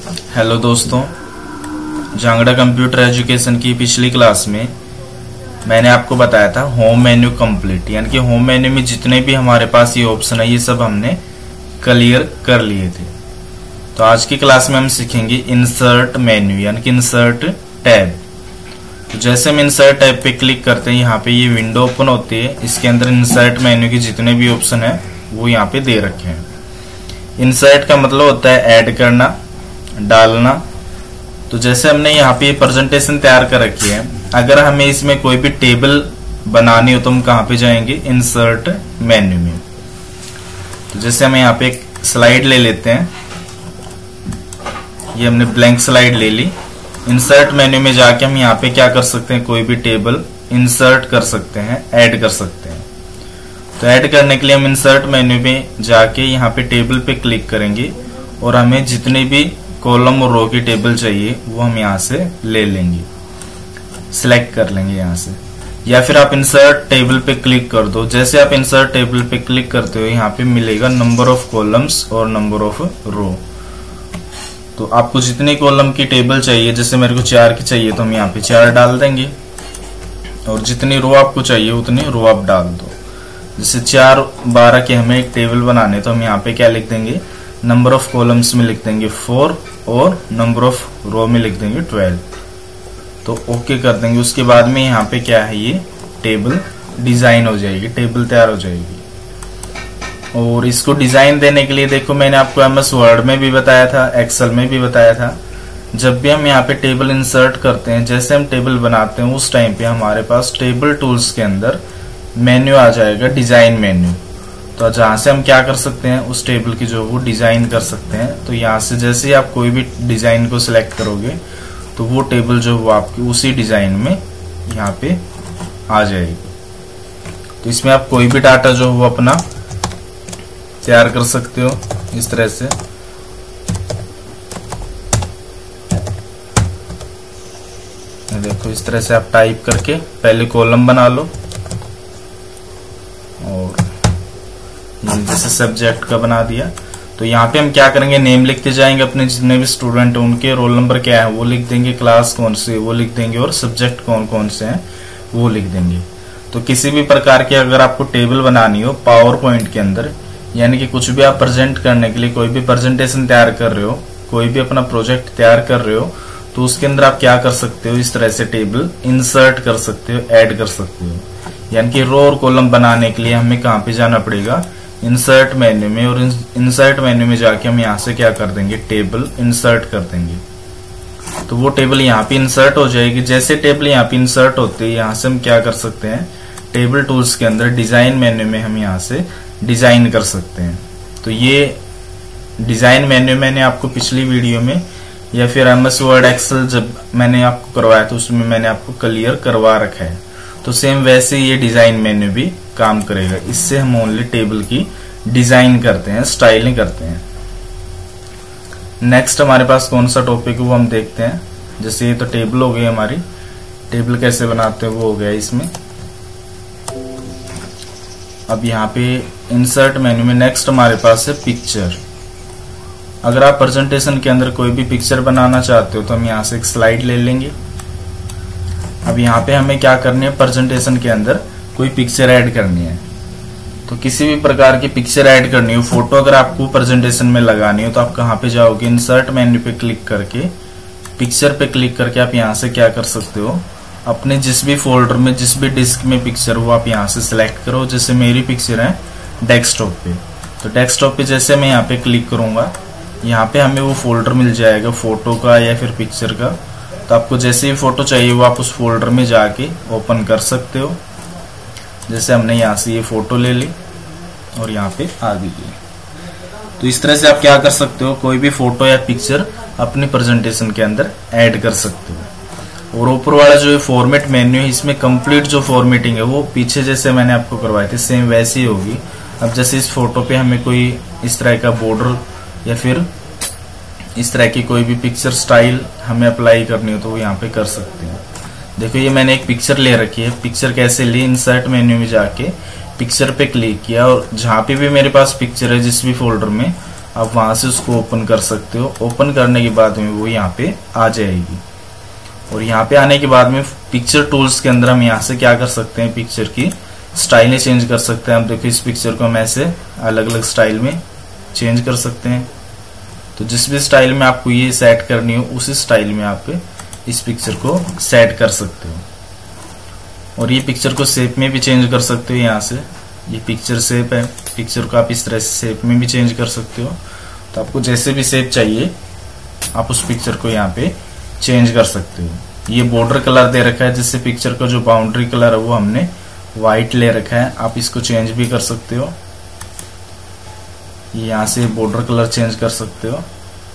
Hello दोस्तों, Jangra computer education की पिछली क्लास में मैंने आपको बताया था होम मेन्यू कंप्लीट, यानी कि होम मेन्यू में जितने भी हमारे पास ये ऑप्शन है ये सब हमने क्लियर कर लिए थे। तो आज की क्लास में हम सीखेंगे इंसर्ट मेन्यू, यानी कि इंसर्ट टैब। तो जैसे हम इंसर्ट टैब पे क्लिक करते हैं, यहाँ पे ये विंडो ओपन होती है। इसके अंदर इंसर्ट मेन्यू के जितने भी ऑप्शन है वो यहाँ पे दे रखे हैं। इंसर्ट का मतलब होता है ऐड करना, डालना। तो जैसे हमने यहाँ पे प्रेजेंटेशन तैयार कर रखी है, अगर हमें इसमें कोई भी टेबल बनानी हो तो हम कहाँ पे जाएंगे? इंसर्ट मेन्यू में। तो जैसे हम यहाँ पे एक स्लाइड ले लेते हैं, ये हमने ब्लैंक स्लाइड ले ली। इंसर्ट मेन्यू में जाके हम यहाँ पे क्या कर सकते हैं? कोई भी टेबल इंसर्ट कर सकते हैं, ऐड कर सकते हैं। तो ऐड करने के लिए हम इंसर्ट मेन्यू में जाके यहाँ पे टेबल पे क्लिक करेंगे और हमें जितने भी कॉलम और रो की टेबल चाहिए वो हम यहाँ से ले लेंगे, सिलेक्ट कर लेंगे यहाँ से। या फिर आप इंसर्ट टेबल पे क्लिक कर दो। जैसे आप इंसर्ट टेबल पे क्लिक करते हो, यहाँ पे मिलेगा नंबर ऑफ कॉलम्स और नंबर ऑफ रो। तो आपको जितनी कॉलम की टेबल चाहिए, जैसे मेरे को 4 की चाहिए तो हम यहाँ पे 4 डाल देंगे, और जितनी रो आपको चाहिए उतनी रो आप डाल दो। जैसे 4 12 के हमें एक टेबल बनाने, तो हम यहाँ पे क्या लिख देंगे? नंबर ऑफ कॉलम्स में लिख देंगे 4 और नंबर ऑफ रो में लिख देंगे 12। तो ओके कर देंगे। उसके बाद में यहाँ पे क्या है, ये टेबल डिजाइन हो जाएगी, टेबल तैयार हो जाएगी। और इसको डिजाइन देने के लिए देखो, मैंने आपको एमएस वर्ड में भी बताया था, एक्सेल में भी बताया था। जब भी हम यहाँ पे टेबल इंसर्ट करते हैं, जैसे हम टेबल बनाते हैं उस टाइम पे हमारे पास टेबल टूल्स के अंदर मेन्यू आ जाएगा, डिजाइन मेन्यू। तो जहां से हम क्या कर सकते हैं? उस टेबल की जो वो डिजाइन कर सकते हैं। तो यहाँ से जैसे ही आप कोई भी डिजाइन को सिलेक्ट करोगे तो वो टेबल जो वो आपकी उसी डिजाइन में यहाँ पे आ जाएगी। तो इसमें आप कोई भी डाटा जो वो अपना तैयार कर सकते हो इस तरह से। देखो इस तरह से आप टाइप करके पहले कॉलम बना लो, और जैसे सब्जेक्ट का बना दिया। तो यहाँ पे हम क्या करेंगे? नेम लिखते जाएंगे, अपने जितने भी स्टूडेंट हैं उनके रोल नंबर क्या है वो लिख देंगे, क्लास कौन से वो लिख देंगे, और सब्जेक्ट कौन कौन से हैं वो लिख देंगे। तो किसी भी प्रकार की अगर आपको टेबल बनानी हो पावर पॉइंट के अंदर, यानी कि कुछ भी आप प्रेजेंट करने के लिए कोई भी प्रेजेंटेशन तैयार कर रहे हो, कोई भी अपना प्रोजेक्ट तैयार कर रहे हो, तो उसके अंदर आप क्या कर सकते हो? इस तरह से टेबल इंसर्ट कर सकते हो, ऐड कर सकते हो। यानी कि रो और कॉलम बनाने के लिए हमें कहाँ पे जाना पड़ेगा? इंसर्ट मेन्यू में। और इंसर्ट मेन्यू में जाके हम यहाँ से क्या कर देंगे? टेबल इंसर्ट कर देंगे। तो वो टेबल यहाँ पे इंसर्ट हो जाएगी। जैसे टेबल यहाँ पे इंसर्ट होती है, यहाँ से हम क्या कर सकते हैं? टेबल टूल्स के अंदर डिजाइन मेन्यू में हम यहाँ से डिजाइन कर सकते हैं। तो ये डिजाइन मेन्यू मैंने आपको पिछली वीडियो में या फिर एमएस वर्ड एक्सेल जब मैंने आपको करवाया था उसमें मैंने आपको क्लियर करवा रखा है। तो सेम वैसे ये डिजाइन मेन्यू भी काम करेगा। इससे हम ओनली टेबल की डिजाइन करते हैं, स्टाइलिंग करते हैं। नेक्स्ट हमारे पास कौन सा टॉपिक है वो हम देखते हैं। जैसे ये तो टेबल हो गई हमारी, टेबल कैसे बनाते हैं वो हो गया इसमें। अब यहाँ पे इंसर्ट मेन्यू में नेक्स्ट हमारे पास है पिक्चर। अगर आप प्रेजेंटेशन के अंदर कोई भी पिक्चर बनाना चाहते हो तो हम यहाँ से एक स्लाइड ले लेंगे। अब यहाँ पे हमें क्या करनी है? प्रेजेंटेशन के अंदर कोई पिक्चर ऐड करनी है। तो किसी भी प्रकार की पिक्चर ऐड करनी हो, फोटो अगर आपको प्रेजेंटेशन में लगानी हो, तो आप कहाँ पे जाओगे? इंसर्ट मेन्यू पे क्लिक करके पिक्चर पे क्लिक करके आप यहाँ से क्या कर सकते हो? अपने जिस भी फोल्डर में, जिस भी डिस्क में पिक्चर हो आप यहाँ से सिलेक्ट करो। जैसे मेरी पिक्चर है डेस्कटॉप पे, तो डेस्कटॉप पे जैसे मैं यहाँ पे क्लिक करूंगा, यहाँ पे हमें वो फोल्डर मिल जाएगा फोटो का या फिर पिक्चर का। तो आपको जैसे ही फोटो चाहिए वो आप उस फोल्डर में जाके ओपन कर सकते हो। जैसे हमने यहाँ से ये फोटो ले ली और यहाँ पे आ गई। तो इस तरह से आप क्या कर सकते हो? कोई भी फोटो या पिक्चर अपनी प्रेजेंटेशन के अंदर ऐड कर सकते हो। और ऊपर वाला जो फॉर्मेट मेन्यू है, इसमें कंप्लीट जो फॉर्मेटिंग है वो पीछे जैसे मैंने आपको करवाई थी सेम वैसी ही होगी। अब जैसे इस फोटो पे हमें कोई इस तरह का बॉर्डर या फिर इस तरह की कोई भी पिक्चर स्टाइल हमें अप्लाई करनी हो तो वो यहाँ पे कर सकते हैं। देखो ये मैंने एक पिक्चर ले रखी है। पिक्चर कैसे ली? इंसर्ट मेन्यू में जाके पिक्चर पे क्लिक किया और जहां पे भी मेरे पास पिक्चर है जिस भी फोल्डर में, आप वहां से उसको ओपन कर सकते हो। ओपन करने के बाद में वो यहाँ पे आ जाएगी। और यहाँ पे आने के बाद में पिक्चर टूल्स के अंदर हम यहाँ से क्या कर सकते हैं, पिक्चर की स्टाइलें चेंज कर सकते हैं। हम देखो इस पिक्चर को हम ऐसे अलग अलग स्टाइल में चेंज कर सकते हैं। तो जिस भी स्टाइल में आपको ये सेट करनी हो उसी स्टाइल में आप इस पिक्चर को सेट कर सकते हो। और ये पिक्चर को शेप में भी चेंज कर सकते हो। यहाँ से ये पिक्चर शेप है, पिक्चर को आप इस तरह से शेप में भी चेंज कर सकते हो। तो आपको जैसे भी शेप चाहिए आप उस पिक्चर को यहाँ पे चेंज कर सकते हो। ये बॉर्डर कलर दे रखा है, जिससे पिक्चर का जो बाउंड्री कलर है वो हमने व्हाइट ले रखा है। आप इसको चेंज भी कर सकते हो। यहाँ से बॉर्डर कलर चेंज कर सकते हो।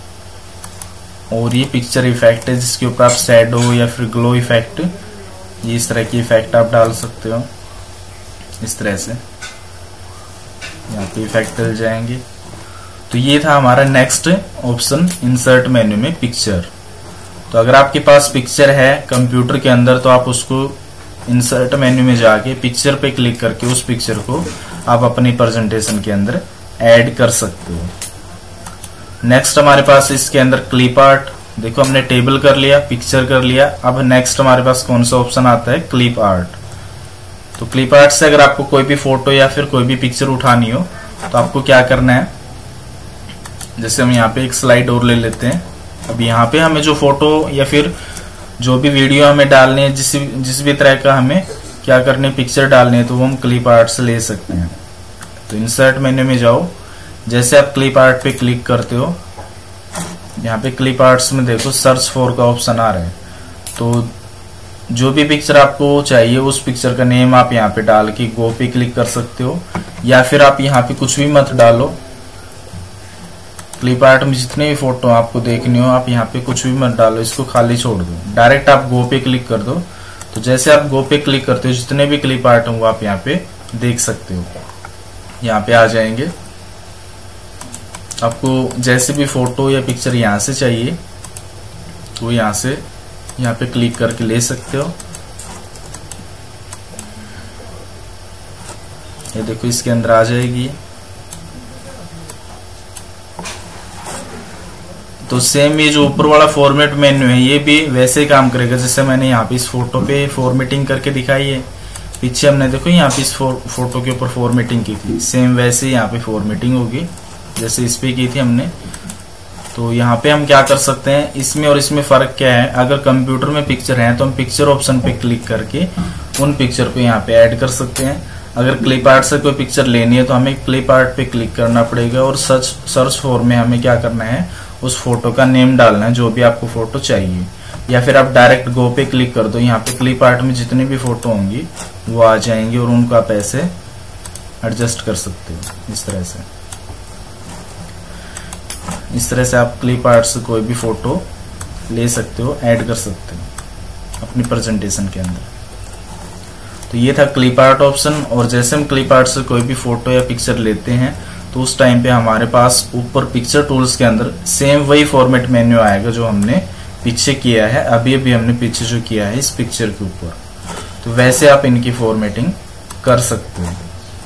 और ये पिक्चर इफेक्ट है, जिसके ऊपर आप शैडो या फिर ग्लो इफेक्ट, ये इस तरह की इफेक्ट आप डाल सकते हो। इस तरह से यहाँ पे इफेक्ट डल जाएंगे। तो ये था हमारा नेक्स्ट ऑप्शन इंसर्ट मेन्यू में, पिक्चर। तो अगर आपके पास पिक्चर है कंप्यूटर के अंदर तो आप उसको इंसर्ट मेन्यू में जाके पिक्चर पे क्लिक करके उस पिक्चर को आप अपनी प्रेजेंटेशन के अंदर ऐड कर सकते हो। नेक्स्ट हमारे पास इसके अंदर क्लिप आर्ट। देखो हमने टेबल कर लिया, पिक्चर कर लिया। अब नेक्स्ट हमारे पास कौन सा ऑप्शन आता है, क्लिप आर्ट। तो क्लिप आर्ट से अगर आपको कोई भी फोटो या फिर कोई भी पिक्चर उठानी हो तो आपको क्या करना है, जैसे हम यहाँ पे एक स्लाइड और ले लेते हैं। अब यहाँ पे हमें जो फोटो या फिर जो भी वीडियो हमें डालनी है, जिस भी तरह का हमें क्या करने पिक्चर डालनी है, तो वो हम क्लिप आर्ट से ले सकते हैं। तो इंसर्ट मेन्यू में जाओ, जैसे आप क्लिप आर्ट पे क्लिक करते हो, यहाँ पे क्लिप आर्ट्स में देखो सर्च फॉर का ऑप्शन आ रहा है। तो जो भी पिक्चर आपको चाहिए उस पिक्चर का नेम आप यहाँ पे डाल के गो पे क्लिक कर सकते हो, या फिर आप यहाँ पे कुछ भी मत डालो। क्लिप आर्ट में जितने भी फोटो आपको देखनी हो आप यहाँ पे कुछ भी मत डालो, इसको खाली छोड़ दो, डायरेक्ट आप गो पे क्लिक कर दो। तो जैसे आप गो पे क्लिक करते हो जितने भी क्लिप आर्ट हो आप यहाँ पे देख सकते हो, यहाँ पे आ जाएंगे। आपको जैसे भी फोटो या पिक्चर यहाँ से चाहिए तो यहाँ से यहाँ पे क्लिक करके ले सकते हो। ये देखो इसके अंदर आ जाएगी। तो सेम ये जो ऊपर वाला फॉर्मेट मेन्यू है ये भी वैसे ही काम करेगा जैसे मैंने यहाँ पे इस फोटो पे फॉर्मेटिंग करके दिखाई है। पीछे हमने देखो यहाँ पे इस फोटो के ऊपर फॉर्मेटिंग की थी, सेम वैसे ही यहाँ पे फॉर्मेटिंग होगी जैसे इस पे की थी हमने। तो यहाँ पे हम क्या कर सकते हैं, इसमें और इसमें फर्क क्या है, अगर कंप्यूटर में पिक्चर है तो हम पिक्चर ऑप्शन पे क्लिक करके उन पिक्चर को यहाँ पे ऐड कर सकते हैं। अगर क्लिप आर्ट से कोई पिक्चर लेनी है तो हमें क्लिप आर्ट पे क्लिक करना पड़ेगा और सर्च फॉर में हमें क्या करना है, उस फोटो का नेम डालना है जो भी आपको फोटो चाहिए। या फिर आप डायरेक्ट गो पे क्लिक कर दो, यहाँ पे क्लिप आर्ट में जितनी भी फोटो होंगी वो आ जाएंगी और उनको आप ऐसे एडजस्ट कर सकते हो। इस तरह से आप क्लिप आर्ट से कोई भी फोटो ले सकते हो, ऐड कर सकते हो अपनी प्रेजेंटेशन के अंदर। तो ये था क्लिप आर्ट ऑप्शन। और जैसे हम क्लिप आर्ट से कोई भी फोटो या पिक्चर लेते हैं तो उस टाइम पे हमारे पास ऊपर पिक्चर टूल्स के अंदर सेम वही फॉर्मेट मेन्यू आएगा जो हमने पीछे किया है, अभी हमने पीछे जो किया है इस पिक्चर के ऊपर। तो वैसे आप इनकी फॉर्मेटिंग कर सकते हो।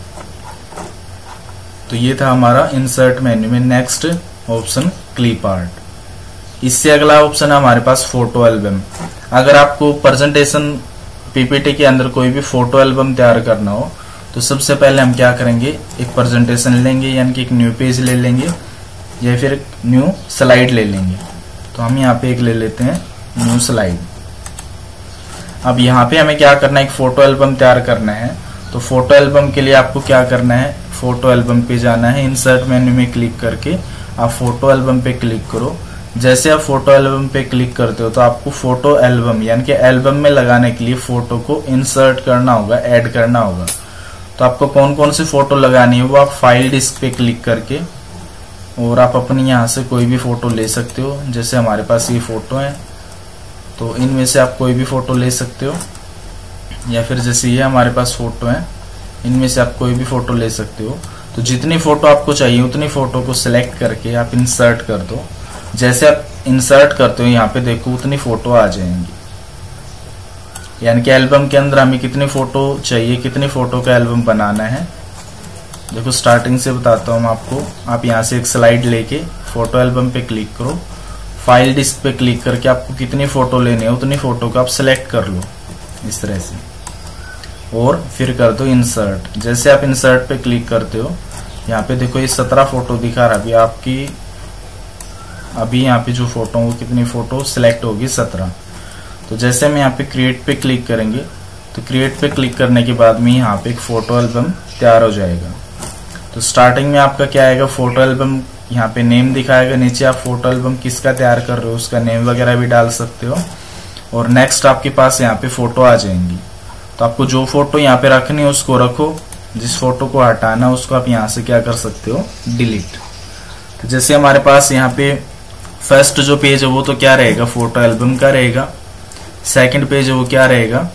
तो ये था हमारा इंसर्ट मेन्यू में नेक्स्ट ऑप्शन क्लिप आर्ट। इससे अगला ऑप्शन है हमारे पास फोटो एल्बम। अगर आपको प्रेजेंटेशन पीपीटी के अंदर कोई भी फोटो एल्बम तैयार करना हो तो सबसे पहले हम क्या करेंगे, एक प्रेजेंटेशन लेंगे यानी कि एक न्यू पेज ले लेंगे या फिर एक न्यू स्लाइड ले लेंगे। तो हम यहाँ पे एक ले लेते हैं न्यू स्लाइड। अब यहाँ पे हमें क्या करना है, एक फोटो एल्बम तैयार करना है। तो फोटो एल्बम के लिए आपको क्या करना है, फोटो एल्बम पे जाना है, इंसर्ट मेन्यू में क्लिक करके आप फोटो एल्बम पे क्लिक करो। जैसे आप फोटो एल्बम पे क्लिक करते हो तो आपको फोटो एल्बम यानी कि एल्बम में लगाने के लिए फोटो को इंसर्ट करना होगा, ऐड करना होगा। तो आपको कौन कौन सी फोटो लगानी है वो आप फाइल डिस्क पे क्लिक करके और आप अपनी यहाँ से कोई भी फोटो ले सकते हो। जैसे हमारे पास ये फोटो है तो इनमें से आप कोई भी फोटो ले सकते हो, या फिर जैसे ये हमारे पास फोटो है इनमें से आप कोई भी फोटो ले सकते हो। तो जितनी फोटो आपको चाहिए उतनी फोटो को सिलेक्ट करके आप इंसर्ट कर दो। जैसे आप इंसर्ट करते हो यहाँ पे देखो उतनी फोटो आ जाएंगी, यानी कि एल्बम के अंदर हमें कितनी फोटो चाहिए, कितनी फोटो का एल्बम बनाना है देखो स्टार्टिंग से बताता हूँ मैं आपको। आप यहाँ से एक स्लाइड लेके फोटो एल्बम पे क्लिक करो, फाइल डिस्क पे क्लिक करके आपको कितनी फोटो लेनी है उतनी फोटो को आप सिलेक्ट कर लो इस तरह से, और फिर कर दो इंसर्ट। जैसे आप इंसर्ट पे क्लिक करते हो, यहाँ पे देखो ये 17 फोटो दिखा रहा है। अभी आपकी अभी यहाँ पे जो फोटो वो कितनी फोटो सिलेक्ट होगी, 17। तो जैसे हम यहाँ पे क्रिएट पे क्लिक करेंगे, तो क्रिएट पे क्लिक करने के बाद में यहाँ पे एक फोटो एल्बम तैयार हो जाएगा। तो स्टार्टिंग में आपका क्या आएगा, फोटो एल्बम, यहाँ पे नेम दिखाएगा। नीचे आप फोटो एल्बम किसका तैयार कर रहे हो उसका नेम वगैरह भी डाल सकते हो। और नेक्स्ट आपके पास यहाँ पे फोटो आ जाएंगी। तो आपको जो फोटो यहाँ पे रखनी है उसको रखो, जिस फोटो को हटाना है उसको आप यहाँ से क्या कर सकते हो, डिलीट। तो जैसे हमारे पास यहाँ पे फर्स्ट जो पेज है वो तो क्या रहेगा, फोटो एल्बम का रहेगा। सेकंड पेज है वो क्या रहेगा,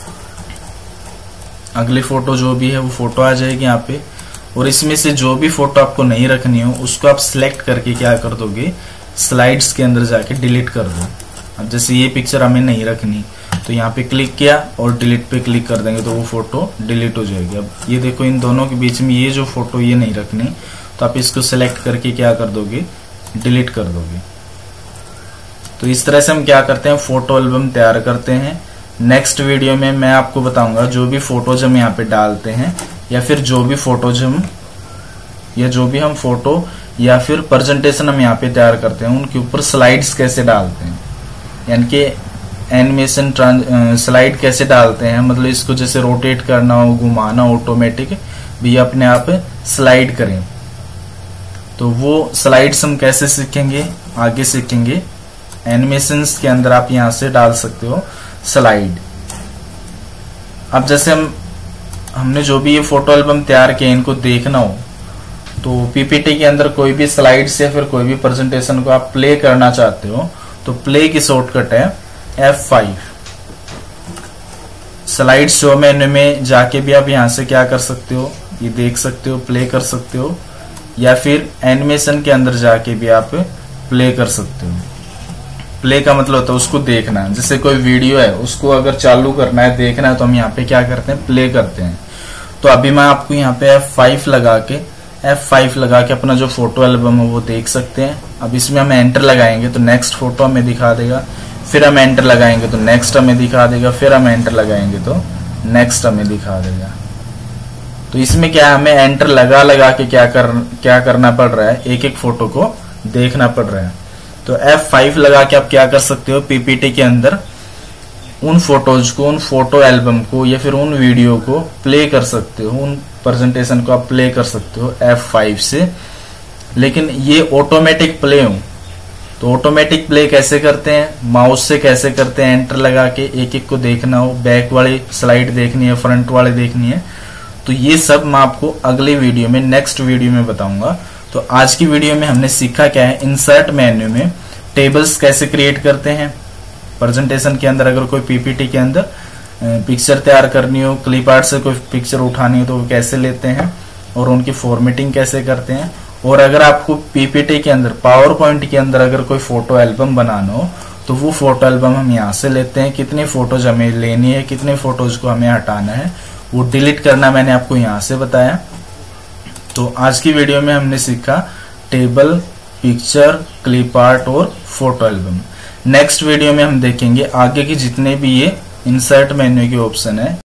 अगली फोटो जो भी है वो फोटो आ जाएगी यहाँ पे। और इसमें से जो भी फोटो आपको नहीं रखनी हो उसको आप सिलेक्ट करके क्या कर दोगे, स्लाइड्स के अंदर जाके डिलीट कर दो। अब जैसे ये पिक्चर हमें नहीं रखनी, तो यहाँ पे क्लिक किया और डिलीट पे क्लिक कर देंगे तो वो फोटो डिलीट हो जाएगी। अब ये देखो इन दोनों के बीच में ये जो फोटो ये नहीं रखनी, तो आप इसको सिलेक्ट करके क्या कर दोगे, डिलीट कर दोगे। तो इस तरह से हम क्या करते हैं, फोटो एल्बम तैयार करते हैं। नेक्स्ट वीडियो में मैं आपको बताऊंगा जो भी फोटोज हम यहाँ पे डालते हैं, या फिर जो भी फोटोज हम फोटो या फिर प्रेजेंटेशन हम यहाँ पे तैयार करते हैं, उनके ऊपर स्लाइड्स कैसे डालते हैं, यानी कि एनिमेशन स्लाइड कैसे डालते हैं। मतलब इसको जैसे रोटेट करना हो, घुमाना, ऑटोमेटिक भी अपने आप स्लाइड करें। तो वो स्लाइड्स हम कैसे सीखेंगे, आगे सीखेंगे। एनिमेशंस के अंदर आप यहाँ से डाल सकते हो स्लाइड। अब जैसे हमने जो भी ये फोटो एल्बम तैयार किए इनको देखना हो, तो पीपीटी के अंदर कोई भी स्लाइड्स या फिर कोई भी प्रेजेंटेशन को आप प्ले करना चाहते हो, तो प्ले की शॉर्टकट है F5। स्लाइड शो मेन्यू में जाके भी आप यहाँ से क्या कर सकते हो, ये देख सकते हो, प्ले कर सकते हो, या फिर एनिमेशन के अंदर जाके भी आप प्ले कर सकते हो। प्ले का मतलब होता है उसको देखना। जैसे कोई वीडियो है उसको अगर चालू करना है, देखना है, तो हम यहाँ पे क्या करते हैं, प्ले करते हैं। तो अभी मैं आपको यहाँ पे F5 लगा के अपना जो फोटो एल्बम है वो देख सकते हैं। अब इसमें हम एंटर लगाएंगे तो नेक्स्ट फोटो हमें दिखा देगा, फिर हम एंटर लगाएंगे तो नेक्स्ट हमें दिखा देगा, फिर हम एंटर लगाएंगे तो नेक्स्ट हमें दिखा देगा। तो इसमें क्या है, हमें एंटर लगा के क्या करना पड़ रहा है, एक एक फोटो को देखना पड़ रहा है। तो F5 लगा के आप क्या कर सकते हो, पीपीटी के अंदर उन फोटोज को, उन फोटो एल्बम को या फिर उन वीडियो को प्ले कर सकते हो, उन प्रेजेंटेशन को आप प्ले कर सकते हो F5 से। लेकिन ये ऑटोमेटिक प्ले हो, तो ऑटोमेटिक प्ले कैसे करते हैं, माउस से कैसे करते हैं, एंटर लगा के एक एक को देखना हो, बैक वाली स्लाइड देखनी है, फ्रंट वाली देखनी है, तो ये सब मैं आपको अगली वीडियो में, नेक्स्ट वीडियो में बताऊंगा। तो आज की वीडियो में हमने सीखा क्या है, इंसर्ट मेन्यू में टेबल्स कैसे क्रिएट करते हैं प्रेजेंटेशन के अंदर। अगर कोई पीपीटी के अंदर पिक्चर तैयार करनी हो, क्लिप आर्ट से कोई पिक्चर उठानी हो तो वो कैसे लेते हैं और उनकी फॉर्मेटिंग कैसे करते हैं। और अगर आपको पीपीटी के अंदर, पावर पॉइंट के अंदर अगर कोई फोटो एल्बम बनाना हो तो वो फोटो एल्बम हम यहाँ से लेते हैं। कितनी फोटोज हमें लेनी है, कितने फोटोज को हमें हटाना है, वो डिलीट करना मैंने आपको यहाँ से बताया। तो आज की वीडियो में हमने सीखा टेबल, पिक्चर, क्लिप आर्ट और फोटो एल्बम। नेक्स्ट वीडियो में हम देखेंगे आगे की जितने भी ये इंसर्ट मेन्यू के ऑप्शन है